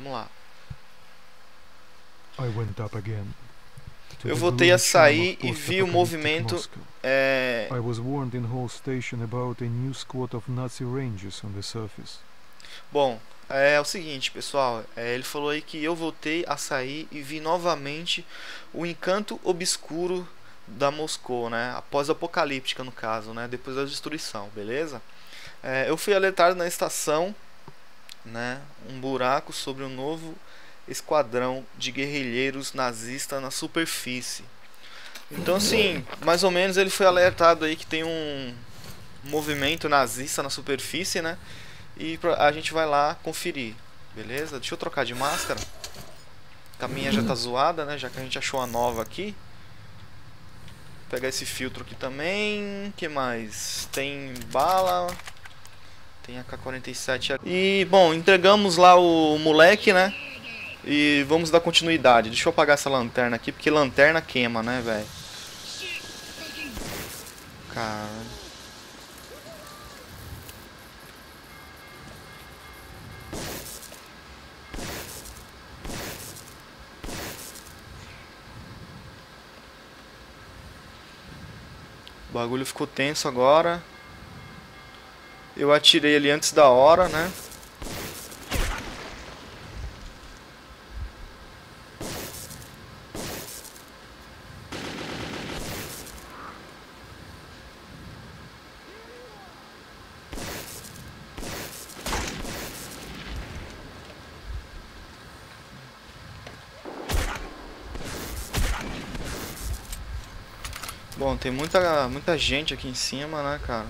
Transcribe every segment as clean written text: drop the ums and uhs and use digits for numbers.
Vamos lá. I went up again. Eu voltei a sair e vi o movimento. I was warned in Hall Station about a new squad of Nazi Rangers on the surface. Bom, é o seguinte, pessoal. Ele falou aí que eu voltei a sair e vi novamente o encanto obscuro da Moscou, né? Após-apocalíptica, no caso, né? Depois da destruição, beleza? Eu fui alertado na estação, né? Um buraco sobre um novo esquadrão de guerrilheiros nazistas na superfície. Então, assim, mais ou menos ele foi alertado aí que tem um movimento nazista na superfície, né? E a gente vai lá conferir, beleza? Deixa eu trocar de máscara. A minha já tá zoada, né? Já que a gente achou a nova aqui. Vou pegar esse filtro aqui também. Que mais? Tem bala. Tem AK-47 aqui. E, bom, entregamos lá o moleque, né? E vamos dar continuidade. Deixa eu apagar essa lanterna aqui, porque lanterna queima, né, velho? Cara. O bagulho ficou tenso agora. Eu atirei ali antes da hora, né? Bom, tem muita gente aqui em cima, né, cara?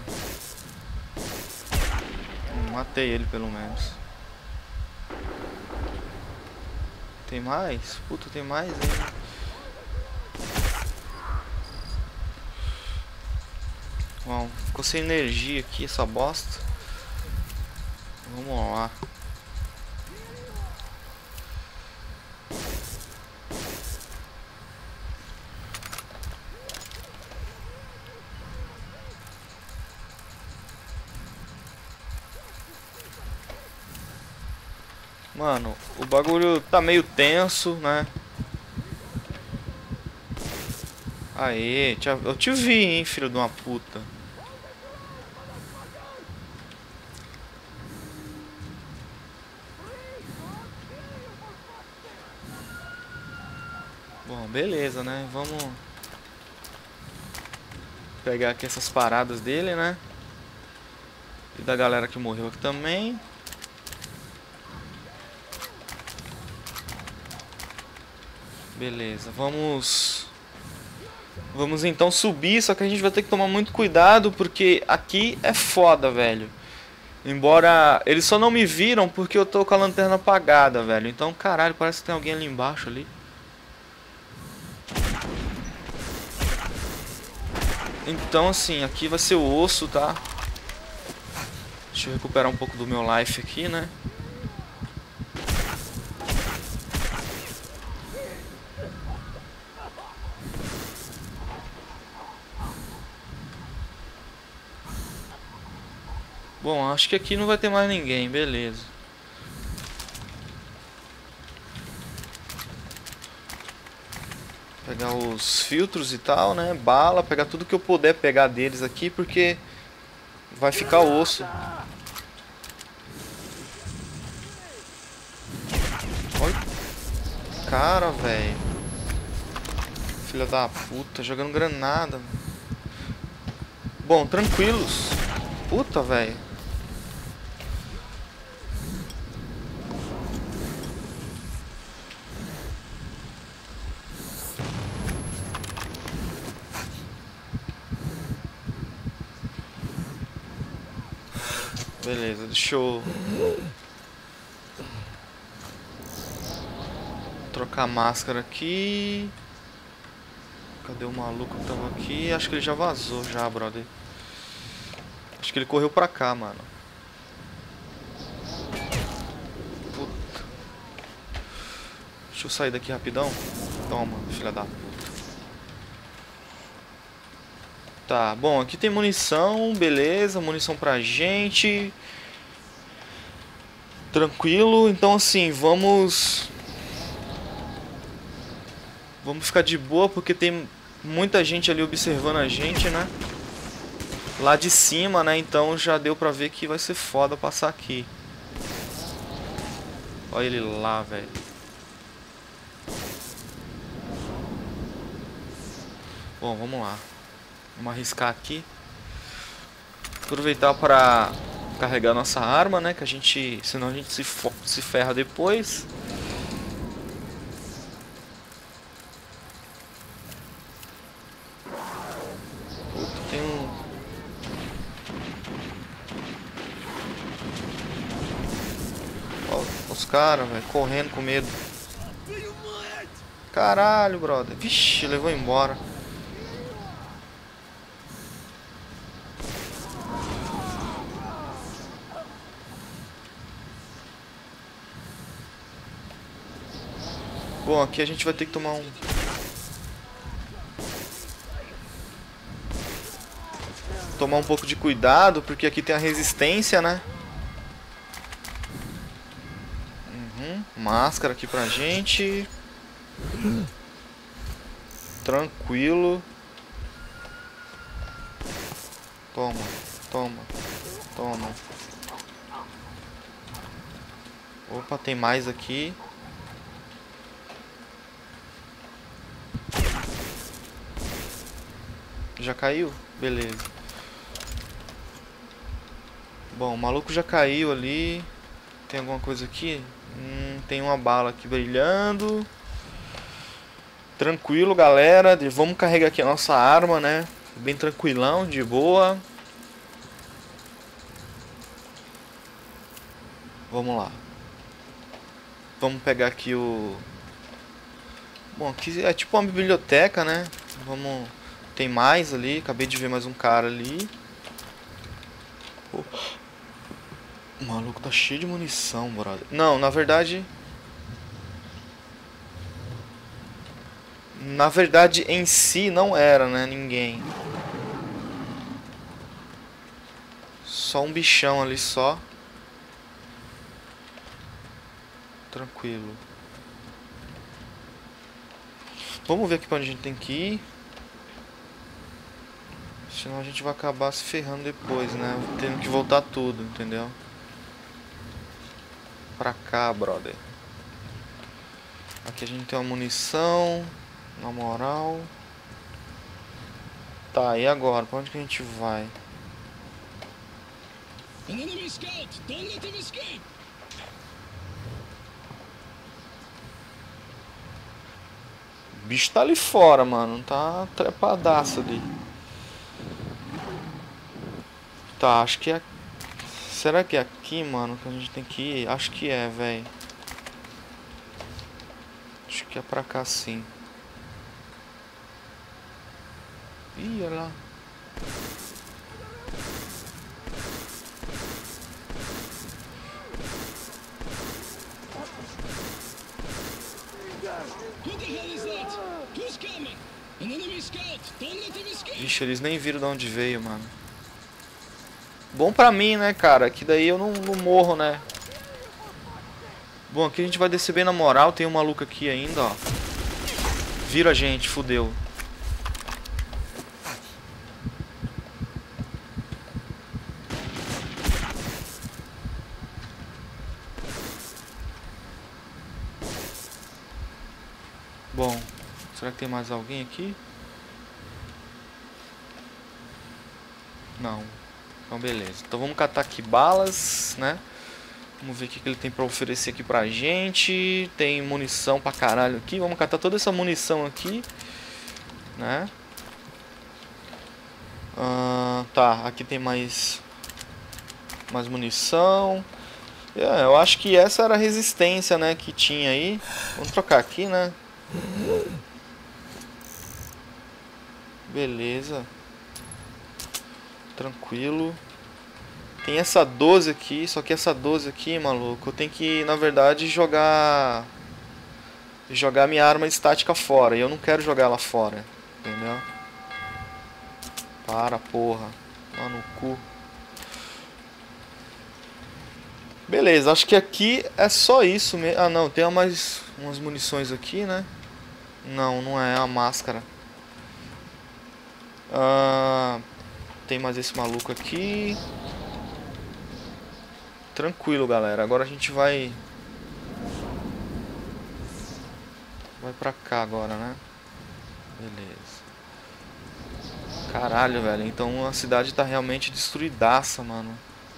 Matei ele, pelo menos. Tem mais? Puta, tem mais ainda. Bom, ficou sem energia aqui essa bosta. Vamos lá. Mano, o bagulho tá meio tenso, né? Aê, eu te vi, hein, filho de uma puta. Bom, beleza, né? Vamos pegar aqui essas paradas dele, né? E da galera que morreu aqui também. Beleza, vamos então subir, só que a gente vai ter que tomar muito cuidado, porque aqui é foda, velho. Embora eles só não me viram porque eu tô com a lanterna apagada, velho. Então, caralho, parece que tem alguém ali embaixo ali. Então, assim, aqui vai ser o osso, tá? Deixa eu recuperar um pouco do meu life aqui, né? Bom, acho que aqui não vai ter mais ninguém, beleza. Pegar os filtros e tal, né? Bala, pegar tudo que eu puder pegar deles aqui, porque vai ficar osso. Olha. Cara, velho. Filha da puta, jogando granada. Bom, tranquilos. Puta, velho. Beleza, deixa eu trocar a máscara aqui. Cadê o maluco que tava aqui? Acho que ele já vazou já, brother. Acho que ele correu pra cá, mano. Puta. Deixa eu sair daqui rapidão. Toma, filha da puta. Tá, bom, aqui tem munição, beleza, munição pra gente. Tranquilo, então assim, vamos ficar de boa porque tem muita gente ali observando a gente, né? Lá de cima, né? Então já deu pra ver que vai ser foda passar aqui. Olha ele lá, velho. Bom, vamos lá. Vamos arriscar aqui. Aproveitar para carregar nossa arma, né? Que a gente, senão a gente se ferra depois. Puta, tem um... Ó, os caras, velho, correndo com medo. Caralho, brother. Vixe, levou embora. Bom, aqui a gente vai ter que tomar um pouco de cuidado, porque aqui tem a resistência, né? Máscara aqui pra gente. Tranquilo. Toma, toma, toma. Opa, tem mais aqui. Já caiu? Beleza. Bom, o maluco já caiu ali. Tem alguma coisa aqui? Tem uma bala aqui brilhando. Tranquilo, galera. Vamos carregar aqui a nossa arma, né? Bem tranquilão, de boa. Vamos lá. Vamos pegar aqui o... Bom, aqui é tipo uma biblioteca, né? Vamos... Tem mais ali. Acabei de ver mais um cara ali. Pô. O maluco tá cheio de munição, brother. Não, na verdade... Na verdade, em si não era, né? Ninguém. Só um bichão ali só. Tranquilo. Vamos ver aqui pra onde a gente tem que ir. Senão a gente vai acabar se ferrando depois, né? Tendo que voltar tudo, entendeu? Pra cá, brother. Aqui a gente tem uma munição. Na moral. Tá, e agora? Pra onde que a gente vai? O bicho tá ali fora, mano. Tá trepadaço ali. Tá, acho que é... Será que é aqui, mano, que a gente tem que ir? Acho que é, velho. Acho que é pra cá, sim. Ih, olha lá. Vixe, eles nem viram de onde veio, mano. Bom pra mim, né, cara? Que daí eu não morro, né? Bom, aqui a gente vai descer bem na moral. Tem um maluco aqui ainda, ó. Vira a gente, fudeu. Bom, será que tem mais alguém aqui? Não. Então beleza. Então vamos catar aqui balas, né? Vamos ver o que ele tem pra oferecer aqui pra gente. Tem munição pra caralho aqui. Vamos catar toda essa munição aqui, né? Tá, aqui tem mais munição. Eu acho que essa era a resistência, né, que tinha aí. Vamos trocar aqui, né? Beleza. Tranquilo. Tem essa 12 aqui, só que essa 12 aqui, maluco, eu tenho que, na verdade, jogar minha arma estática fora. E eu não quero jogar ela fora, entendeu? Para, porra. Lá no cu. Beleza, acho que aqui é só isso mesmo. Ah, não, tem mais umas munições aqui, né? Não, não é a máscara. Tem mais esse maluco aqui. Tranquilo, galera. Agora a gente vai pra cá agora, né? Beleza. Caralho, velho. Então a cidade tá realmente destruidaça, mano.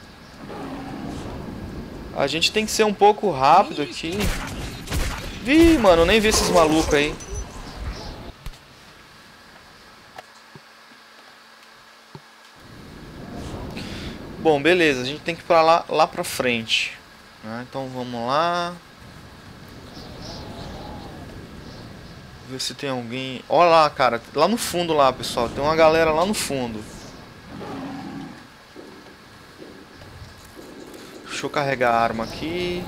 A gente tem que ser um pouco rápido aqui. Ih, mano, eu nem vi esses malucos aí. Bom, beleza. A gente tem que ir pra lá pra frente, né? Então vamos lá. Ver se tem alguém. Olha lá, cara. Lá no fundo lá, pessoal. Tem uma galera lá no fundo. Deixa eu carregar a arma aqui.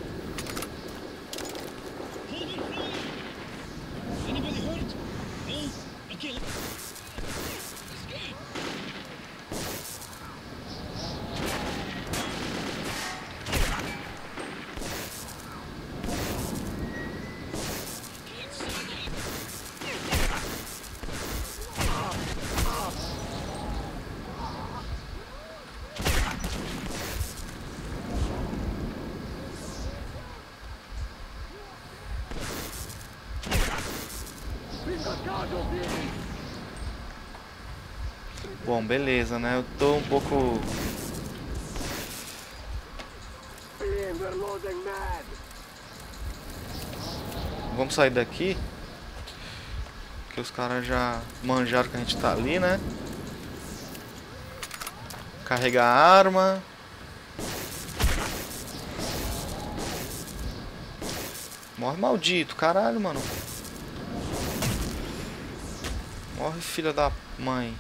Bom, beleza, né? Eu tô um pouco... Vamos sair daqui. Que os caras já manjaram que a gente tá ali, né? Carregar a arma. Morre, maldito, caralho, mano. Morre, filha da mãe.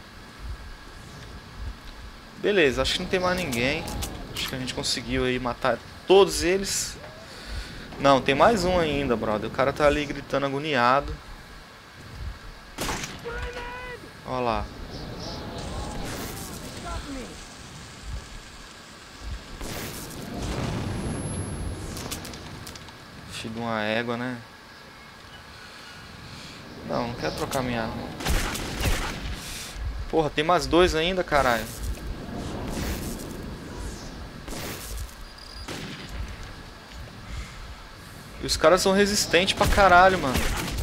Beleza, acho que não tem mais ninguém. Acho que a gente conseguiu aí matar todos eles. Não, tem mais um ainda, brother. O cara tá ali gritando agoniado. Olha lá. Filho de uma égua, né? Não quero trocar minha arma. Porra, tem mais dois ainda, caralho. E os caras são resistentes pra caralho, mano.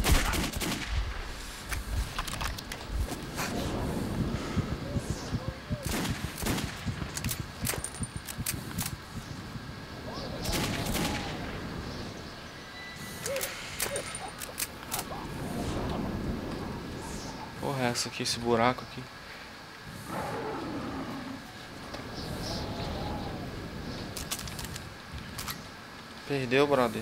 Porra, é essa aqui, esse buraco aqui. Perdeu, brother.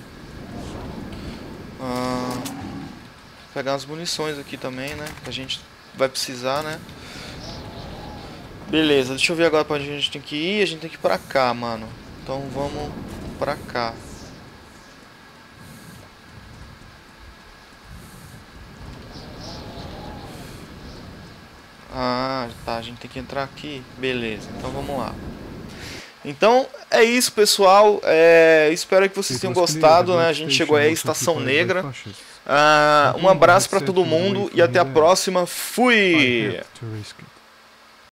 Pegar as munições aqui também, né? Que a gente vai precisar, né? Beleza, deixa eu ver agora pra onde a gente tem que ir. A gente tem que ir pra cá, mano. Então vamos pra cá. Ah, tá. A gente tem que entrar aqui. Beleza, então vamos lá. Então é isso, pessoal. Espero que vocês tenham gostado, né? A gente chegou aí à Estação Negra. Um abraço pra todo mundo e até a próxima. Fui!